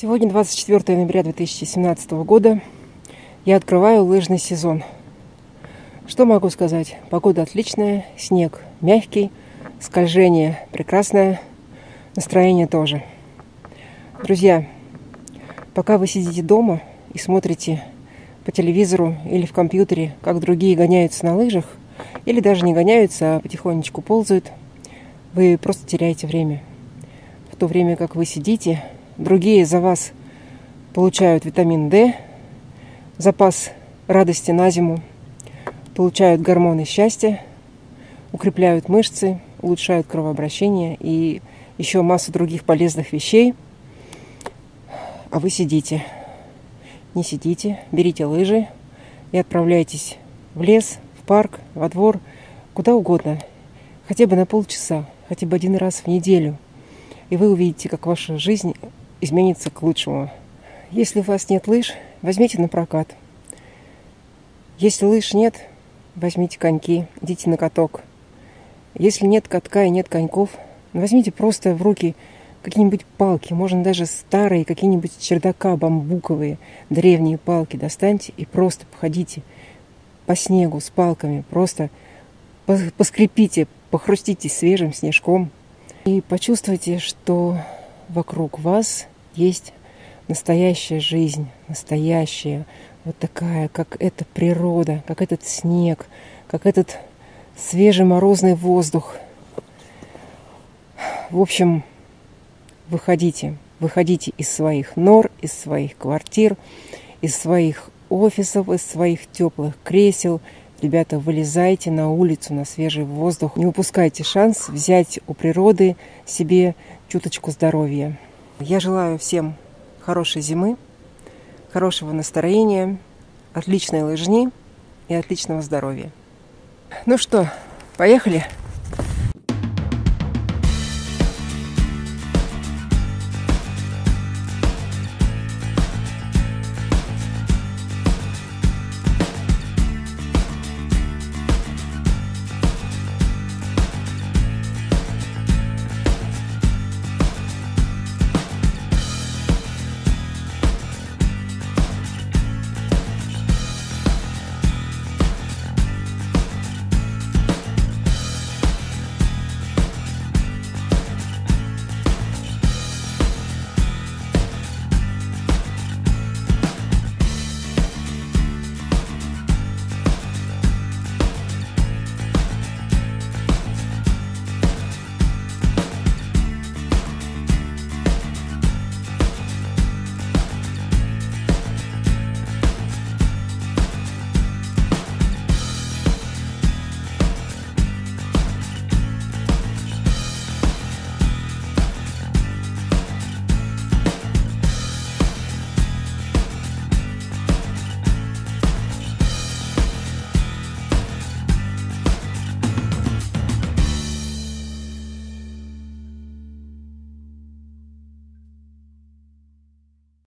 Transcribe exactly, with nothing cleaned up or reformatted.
Сегодня двадцать четвёртое ноября две тысячи семнадцатого года. Я открываю лыжный сезон. Что могу сказать? Погода отличная, снег мягкий, скольжение прекрасное, настроение тоже. Друзья, пока вы сидите дома и смотрите по телевизору или в компьютере, как другие гоняются на лыжах, или даже не гоняются, а потихонечку ползают, вы просто теряете время. В то время как вы сидите, другие за вас получают витамин дэ, запас радости на зиму, получают гормоны счастья, укрепляют мышцы, улучшают кровообращение и еще массу других полезных вещей. А вы сидите. Не сидите, берите лыжи и отправляйтесь в лес, в парк, во двор, куда угодно. Хотя бы на полчаса, хотя бы один раз в неделю. И вы увидите, как ваша жизнь изменится к лучшему. Если у вас нет лыж, возьмите на прокат. Если лыж нет, возьмите коньки, идите на каток. Если нет катка и нет коньков, возьмите просто в руки какие-нибудь палки, можно даже старые, какие-нибудь с чердака, бамбуковые, древние палки достаньте и просто походите по снегу с палками, просто поскрепите, похрустите свежим снежком и почувствуйте, что вокруг вас есть настоящая жизнь, настоящая, вот такая, как эта природа, как этот снег, как этот свежий морозный воздух. В общем, выходите, выходите из своих нор, из своих квартир, из своих офисов, из своих теплых кресел. Ребята, вылезайте на улицу, на свежий воздух. Не упускайте шанс взять у природы себе чуточку здоровья. Я желаю всем хорошей зимы, хорошего настроения, отличной лыжни и отличного здоровья. Ну что, поехали?